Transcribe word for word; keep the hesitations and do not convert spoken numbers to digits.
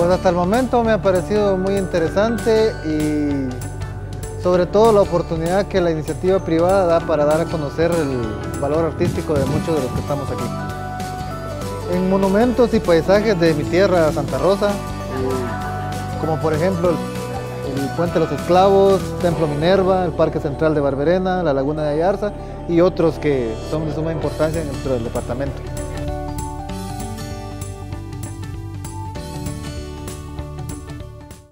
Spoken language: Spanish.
Pues hasta el momento me ha parecido muy interesante y sobre todo la oportunidad que la iniciativa privada da para dar a conocer el valor artístico de muchos de los que estamos aquí. En monumentos y paisajes de mi tierra, Santa Rosa, eh, como por ejemplo el, el Puente de los Esclavos, Templo Minerva, el Parque Central de Barberena, la Laguna de Ayarza y otros que son de suma importancia dentro del departamento.